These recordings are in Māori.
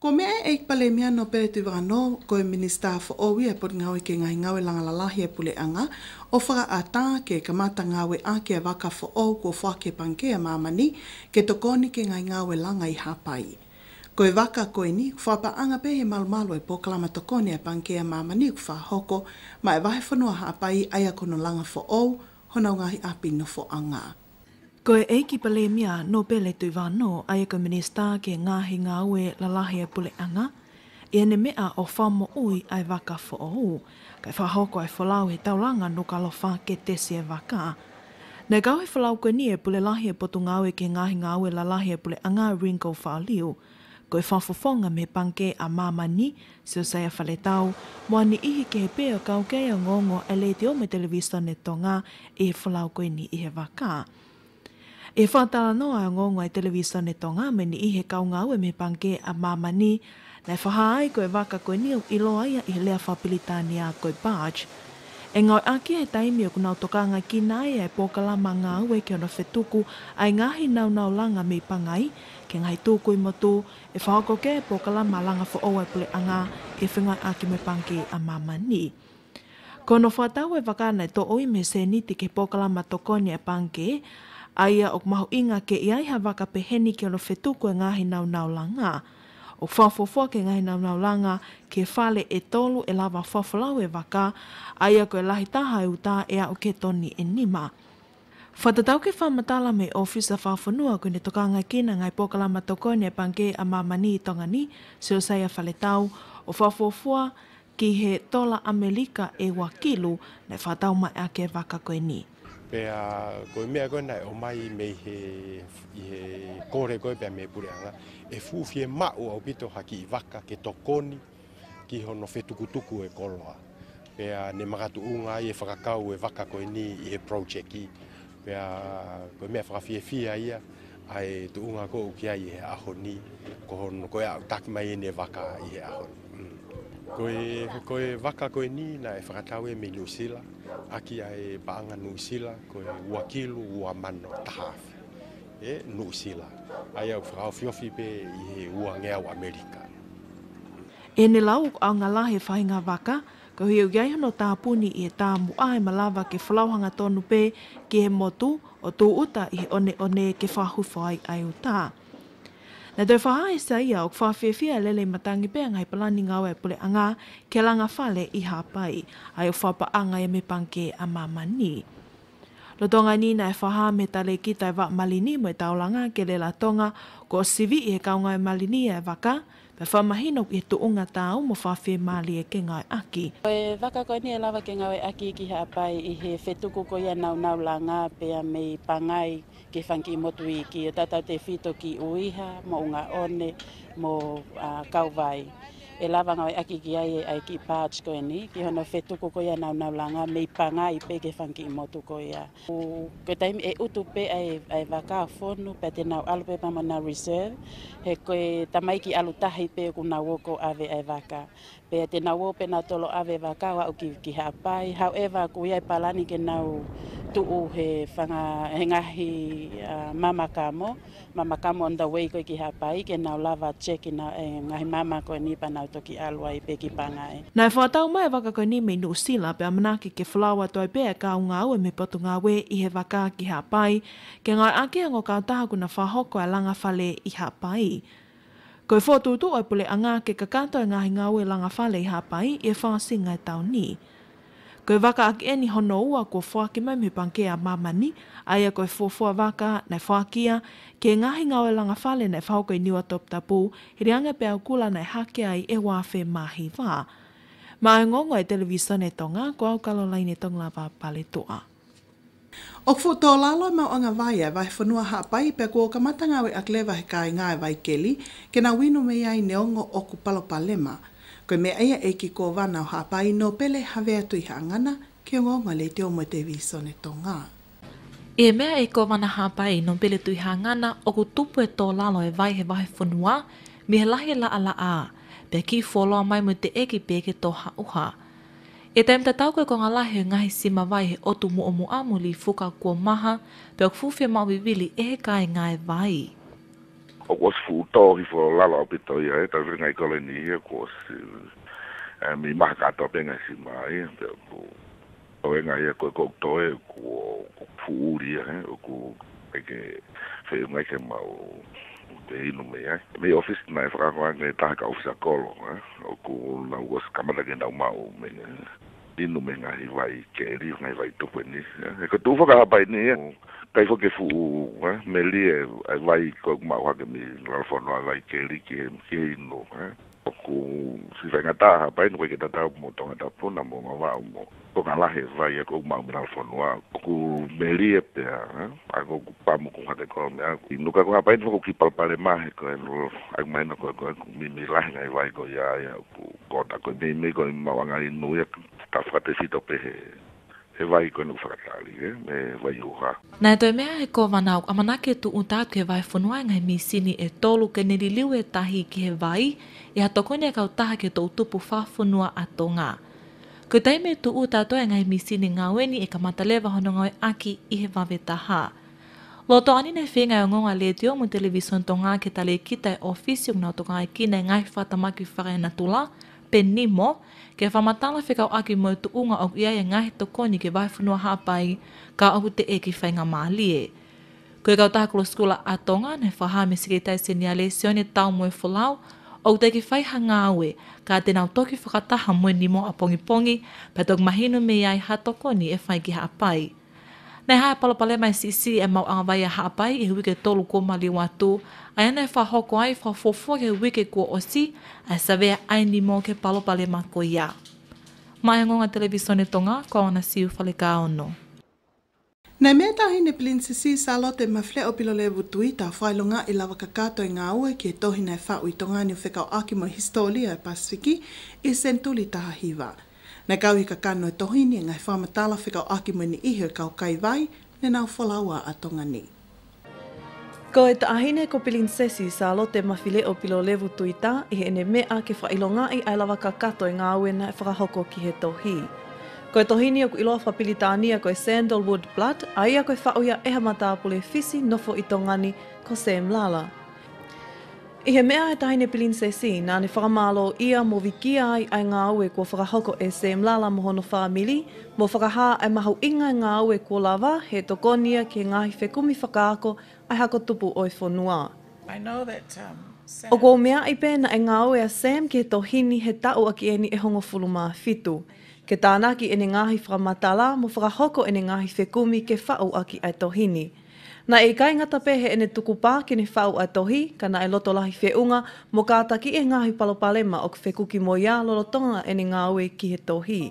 Ko mea e pale mea no pere tu wano ko e minister for owi e pot ngawe ke ngai ngawe langa lalahi e pule anga o whaka ata ke kamata ngawe a ke waka for o ko whake panke a mamani ke tokoni ke ngai ngawe langa I hapai. Ko e waka ko e ni whapa anga pe he malumalu e pokalama tokoni e panke a mamani ku whahoko ma e wahe whanua hapai aia kono langa for o hona ngahi api no for anga. Ko e eiki pale mea no pele tui wano ai ko minista ke ngahi ngawe lalahi e pule anga, e ne mea o whamo ui ai waka fo o kai whahoko ai whalau he taulanga no ka lofa ke tesi e waka. Nei kau he whalau koe ni e pule lahi e potu ngawe ke ngahi ngawe lalahi e pule anga ringo whaaliu, ko e whafofonga me panke a mamani se o saia whaletau, moa ni ihi ke he peo kau kea ngongo e le te o me televisa ne Tonga e he whalau koe ni i he waka. E whatala noa a ngongo ai televisa ne Tonga me ni ihe kau ngau e me panke a mamani nei whaha ai koe waka koe ni I loa ia I lea whapilitani a koe barge. E ngau aki he taimi o kunau tokanga ki nai e pokalama ngau e ke ona whetuku ai ngahi nau langa me pangai ke ngai tūku I motu e whahako ke e pokalama langa fo oa pule anga ke whingai aki me panke a mamani. Kono whatau e wakana to oi me se niti ke pokalama tokoni e panke aia o mahu inga ke iai ha waka peheni ke ono whetuku e ngahi nau langa. O whawhawhua ke ngahi nau langa ke whale e tolu e lava whawhalau e waka, aia ko e lahi taha e uta e au ke toni e nima. Whatatau ke whamatala me ofisa whawhanua ko ne tokanga kina ngai pokalama tokoni e panke a mamani I Tonga ni, se o saia whaletau, o whawhawhua ki he tola Amerika e wakilu ne whatau mai a ke waka koe ni. Pea koe mea koe nai o mai me he kore koe pea me pure anga e fuwhie mau au pito haki I waka ke tokoni ki hono whetukutuku e koloa. Pea ne makatu unga I e whakakau e waka koe ni I he project I. Pea koe mea whakawhiewhia ia ai tu unga ko uki ai he aho ni ko hono koe au taki mai ne waka I he aho. Koe waka koe ni na e whakatau e me New Zealand, aki ai paanga New Zealand, koe uakilu ua mano tahawhi, New Zealand. Ai au whakawhiofi pe I he ua ngeau Amerika. E ne lau au ngalahe whainga waka, ko hiu gai hono tāpuni I e tāmu ai malawa ke whalauhanga tonu pe ki he motu o tū uta I he one ke whahufai ai uta. Na tau whahai sa ia o whawhiawhia lele matangi pe ngai palani ngau e pule anga ke langa whale I hapai ai o whapaanga e me panke a mamani. Lo tonga ni na e whaha me tale ki tai wak malini mo e taulanga ke le la tonga ko sivi I he kaunga e malini e waka pe whamahino I he tuunga tau mo whawhia mali e ke ngai aki. E waka koe ni e lawa ke ngai aki ki hapai I he whetuku ko ia nau langa pe a me pangai ke whanki motu I ki o tatau te whito ki uiha, mo unga one, mo kauwai. E lawa ngau aki ki ai ki part2 koe ni, ki hono whetuku ko ia nau langa, me pangai pe ke whanki motu ko ia. Ko taimi e utu pe ai waka whonu, pe te nau alupe pa mana reserve, he koe tamai ki alutahi pe ku nau woko ave ai waka. Pe te nau wope na tolo ave waka wa uki ki hapai, however ku iai palani ke nau tuu he ngahi mama kamo on the way koe ki hapai ke nau lava check na ngahi mama koe ni pa nau toki alua I pe ki pangai. Nai whatau mai waka koe ni me New Zealand pe amanaki ke whalawa toi pe e ka unga au e me potu ngā we I he waka ki hapai ke ngai ake ango ka taha kuna whahoko e langa whale I hapai. Koe whotutu o pule anga ke kakato e ngahi ngā we langa whale I hapai e whaasinga e tau ni. Koe waka aki eni hono ua ko whaake mai me panke a mamani, aia koe whofua waka nai whaakia, ke ngahi ngawe langa whale nai whauko I niwa top tapu, hiri anga pe au kula nai hake ai e wawhe mahi wā. Ma e ngongo e televisa ne Tonga, ko au kalolai ne Tonga lava pale toa. O tō lalo mau anga vai vai whanua hapai pe ko kamata ngawe aklewa he kai ngai vai keli, ke na winu me iai neongo o ku palopalema. Koe me aia e ki ko wana o hapai no pele hawe atu I hangana ke ngonga le te o mo te viso ne Tonga. E mea e ko wana hapai no pele tui hangana o ku tupu e tō lalo e vai he vai whanua mi he lahi la ala a pe ki wholoa mai mo te eki pe ke tō hauha. E taim tatau koe ko ngā lahi ngahi sima vai he otu mu o mu amuli fuka kua maha pe o kufuwhia mau viwili e he kai ngai vai. o was futo hi fo lalo pito ia ta venga I koloni ia ko mi makato benga si mai o venga ia ko toe ko fuuri ko ke fe mai ke mau te inu me office na fra ko ngai ta ka office kolo o ko na was kamera ke na mau me inu me ngai vai ke ri ngai vai to ni ko tu fo ka bai ni kai fo ke fu me li vai ko mau ha ke mi la fo no vai ke ri ke inu ko si venga ta bai no ke ta mo tonga ta po na mo va mo ko ngala he vai ko mau mi la fo no ko me li pe ako pa mo ko hate ko me inu ka ko bai no ki palpale mai ko ak mai no ko mi la ngai vai ko ya ko ta ko me ko mau ngai no ya ta frate fito pe he vai ko no fratali me vai uha na to me he ko vanau amana ke tu uta ke vai fonua ngai mi sini e tolu ke ne liu e tahi ke he vai e atokone ka utaha ke to tupu fa fonua atonga ko tai me tu uta to ngai mi sini ngaweni e kamata leva hono ngai aki I he vavetaha loto ani ne fenga ngonga le tio mo television tonga ke tale kita office na to ngai kina ngai fatamaki fare na tula penimo ke whamatala whikau aki mo tu unga o ia e ngahi tokoni ke vai whanua hapai ka au te eki whainga maalie. Koe kau taha kolo skula atonga ne whahame sikitai se nia le sione tau moe wholau o te ki whaiha ngāwe ka te nau toki whakataha moe ni mo a pongi pa tok mahinu me iai ha tokoni e whai ki hapai. Nei hae palapale mai sisi e mau anga vai a hapai e wike tolu ko mali watu ai ana e whahoko ai whafofo ke wike ko osi ai savea ai ni mo ke palapale mako ia. Mai ngonga televisione tonga ko ana siu whaleka ono. Nei mea tahi ne Princesi Salote mawhle o pilo levu tui ta whailonga I lava kakato I ngā ue ki e tohi nei whau I tongani o whekau aki mo historia e Pasifiki I sentuli taha hiwa. Nei kau I kakano e tohini ngai whamatala whekau aki mo ni iho kau kai vai ne nau whalaua a tongani. Ko e taahine ko Princesi Salote mawhile o pilo levu tuita I he ene mea ke whailonga I ai lava kakato I ngā ue na e whakahoko ki he tohi. Ko e tohini o ku iloa whapilitania ko e Sandalwood Blood, a ia ko e whaoia e hamatapule fisi nofo I tongani ko Sam Lala. I he mea e tahine Princesi, nā ne whakamalo ia mo wikia ai ngā ue kua whakahoko e Sam Lala mo hono whaamili, mo whakaha ai mahu inga ngā ue kua lava he tokonia ke ngahi whekumi whakaako ai hako tupu oi whonua. O ko mea I pēna e ngā ue a Sam ke tohini he tau aki eni e hongo fuluma fitu. Ke tānaki ene ngahi whakamatala mo whakahoko ene ngahi whekumi ke whau aki ai tohini. Na e kai ngata pehe ene tukupā ke ne whau ai tohi, kana e loto lahi whiunga mo kātaki e ngahi palopalema o whekuki mo ia lolotonga ene ngā ue ki he tohi.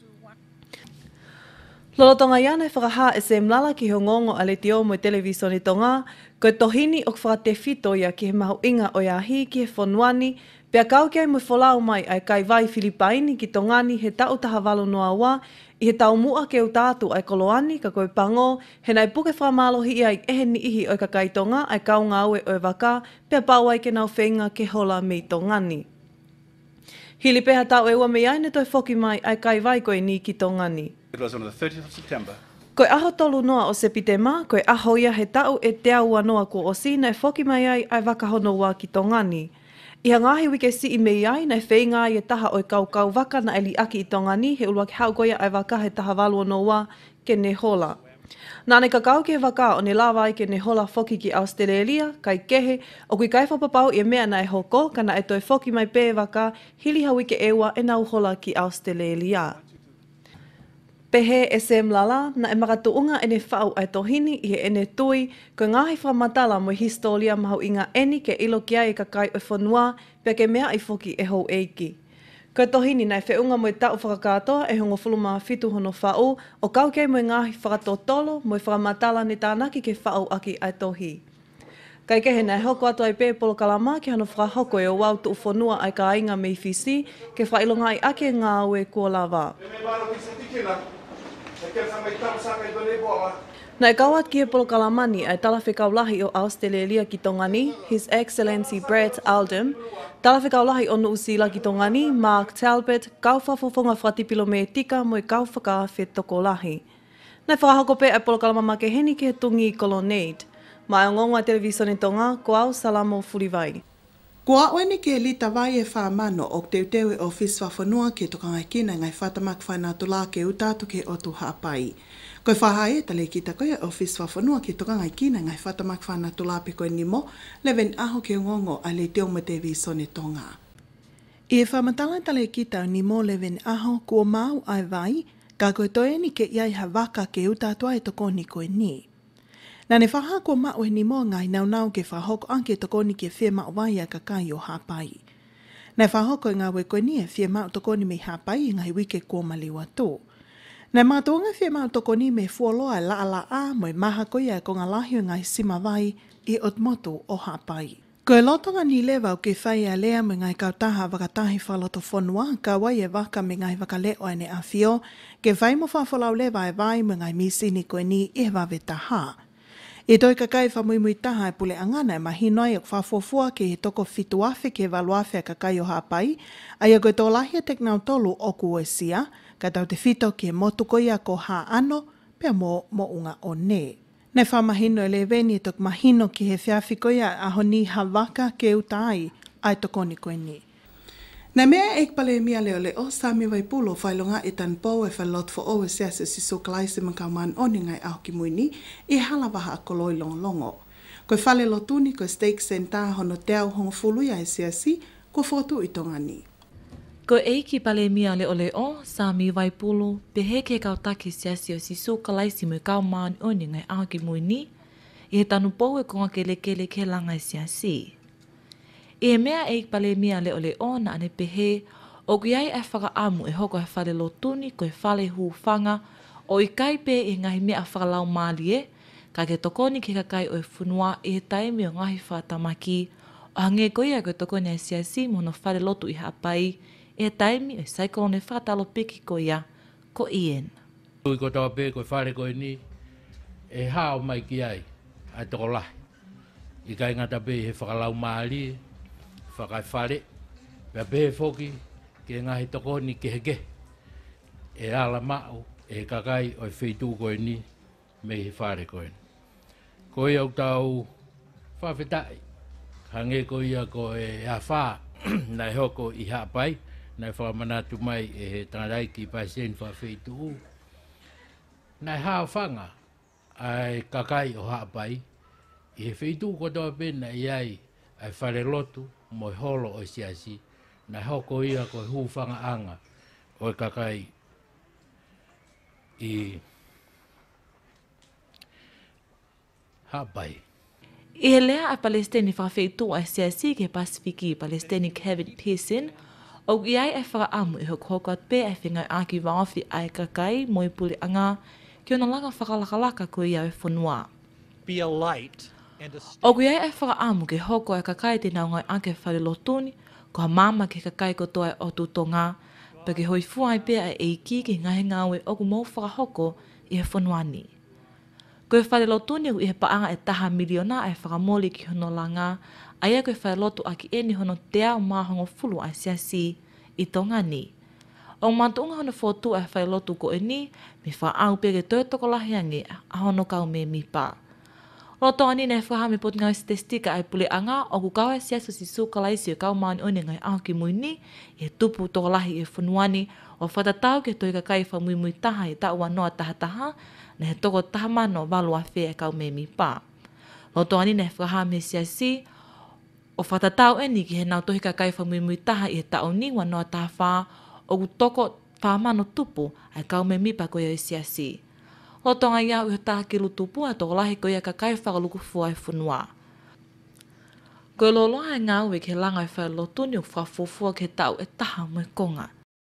Lolotonga iana e whakaha e Sam Lala ki hongongo a le tio mo televisione tonga, ko tohini o whakate fito ia ki he mahu inga o ia hi ki he whonuani, pea kau kia mo wholau mai ai kai vai Filipaini ki tongani he tau taha walo noa wā, I he tau mua ke utātu ai koloani ka koe pango, he nai puke whamalohi I ai ehe ni ihi o ka kai tonga ai kau ngā ue o e waka, pea pau ai ke nau whenga ke hola mei tongani. Hili peha tau e ua mei aine toi whoki mai ai kai vai koe ni ki tongani. It was on the 30th of September. Koe aho tolu noa o Sepitema, koe aho ia he tau e te aua noa ko o sina e whoki mai ai wakahono wā ki tongani. Iha ngahi wike si I mei ai nei whainga I e taha o kau waka na eli aki I tongani he ulua ki haugoia ai waka he taha walua no wā ke ne hola. Nāne ka kau ke waka o ne lawa ai ke ne hola whoki ki Australia, kai kehe, o kui kai whapapau I mea na e hoko, kana e toi whoki mai pē waka, hili hawike ewa e nau hola ki Australia. Pehe e Sam Lala, na e makatuunga ene whau ai tohini I he ene tui, ko ngahi whamatala mo historia mahu inga eni ke ilo kia e kakai o whanua, pia ke mea I whoki e hou eiki. Ko tohini nei whiunga mo tau whakakatoa e hongo fuluma fitu hono whau, o kau kei mo ngahi whakatotolo mo whakamatala ne tānaki ke whau aki ai tohi. Kai kehe nei hoko atu ai pē polo kalama ke hano whakahoko e o wau tu whanua ai ka inga mei fisi, ke whailonga ai ake ngā ue kua lava. Nai kawat ki he polo kalamani ai talawhekau lahi o Australia ki tongani, His Excellency Brett Aldem, talawhekau lahi o Nuusila ki tongani, Mark Talbot, kau whafofonga whatipilo me tika mo I kau whakawhe toko lahi. Nai whakahoko pe ai polo kalamama ke heni ki he tungi Colonnade. Mai o ngonga televisione Tonga, ko au salamo furiwai. Kua oe ni ke lita vai e whamano o teuteu e ofis whawhanua ke tokangai kina ngai whatamak whainatula ke utatu ke otu hapai. Koe whahae tale kita koe ofis whawhanua ke tokangai kina ngai whatamak whainatula pe koe nimo, leven aho ke ngongo a le teo ma televisione Tonga. I e whamatala tale kita nimo leven aho kua mau ai vai, ka koe toe ni ke iai ha waka ke utatua e tokoni koe ni. Nā ne whaha ko mao e ni mo ngai nau ke whahoko anke tokoni ke whia mao vai a kakai o hapai. Nā whahoko ngā we koe ni e whia mao tokoni me hapai i ngai wike kua maliwa tō. Nā mātua ngā whia mao tokoni me fuoloa e la a mo e maha koe e ko ngā lahio ngai sima vai i otmoto o hapai. Koe lotonga ni lewa o ke whai a lea me ngai kautaha wakatahi whaloto whanua, ka wai e waka me ngai wakaleo ane a whio, ke whai mo whawhalau lewa e vai me ngai misini koe ni e wawe taha. E toi kakai whamuimui taha e pule angana e mahinoi o whafuafua ke he toko fitu afe ke waluafe a kakai o hapai, ai a koe tō lahia teknau tolu o kuoesia, ka tau te fito ke motukoia ko ha ano, pia mo unga o ne. Nei whamahino e le veni e tok mahino ki he whiawhikoia a honi hawaka ke utai ai tokoni koe ni. Nā mea e pale mia leo leo, Sami Waipulo whailonga e tan pou e whalot fo owe siasa si so kalaise makaman oni ngai au ki muini, i hala waha a koloi longo. Koe whale lotuni koe steak center hono teau hongo fuluia e siasi, ko fotu i tonga ni. Ko eiki pale mia leo leo, Sami Waipulo, pehe ke kautaki siasi o si so kalaise mo kau maani oni ngai au ki muini, i he tanu pou e konga ke lekele ke langa e siasi. E mea e pale mia leo leo na ane pehe, o kuiai e whakaamu e hoko e whale lotuni ko e whale huwhanga, o i kai pe e ngahi mea whakalau mālie, ka ke tokoni ke kakai o e whunua e he taimi o ngahi whatamaki, o hange koia ko tokoni e siasi mono whale lotu i hapai, e he taimi o e saikolone whakatalo piki koia, ko Ian. Tui ko tawa pe ko e whare koe ni, e hao mai ki ai, ai toko lahi. I kai ngata pe he whakalau mālie, whakai whare, pia pehe whoki, ke ngahi tokoni ke heke. E ala mao, e kakai o e whitu koe ni, me he whare koe. Koe au tau whawhetai, hange koe ko e a wha, nai hoko i hapai, nai whakamanatu mai e he tangarai ki paisen whawhetu. Nai hao whanga, ai kakai o hapai, i he whitu ko toa pena i ai, ai whare lotu, mo holo o siasi, na hoko ia ko hūwhanga anga o kakai i hapai. I he lea a Palestini whawhitu a siasi ke Pasifiki Palestini Kevin Pearson, o iai e whakaamu i hoko at pe e whingai aki wawhi ai kakai mo i puli anga, ki ona langa whakalakalaka ko ia e whanua. Be a light. O kuiai e whakaamu ke hoko e kakai te naungai ake whare lotuni, ko ha mama ke kakai ko toa e otu tonga, pa ke hoi fuai pia e eiki ke ngahe ngawe o ku mau whakahoko i he whanuani. Ko e whare lotuni i he paanga e taha miliona e whakamoli ki hono langa, aia ko e whare lotu aki eni hono te ao mahongo fulu ai siasi i tonga ni. O mantunga hono fotu e whare lotu ko e ni, mi whaau pia ke toi toko lahiangi a hono kau me mi pa. Loto ani ne whahame pot ngau statistika ai pule anga o ku kau e siaso si sukalaisi o kau maani one ngai au ki muini e tupu toko lahi e whanuani o whatatau ke toi kakai whamui taha i tau wanoa taha na he toko taha mano walu a whea kau me mi pā. Loto ani ne whahame siasi o whatatau eni ki he nau tohi kakai whamui taha i he tau ni wanoa taha wha o ku toko whamano tupu ai kau me mi pa koe e siasi. O tonga ia uho taha ki lutupu a toko lahi ko ia kakai whakaluku fua e whunua. Ko loloa e ngā ue ke langa e whaelotuni o whafufua ke tau e taha mo e konga.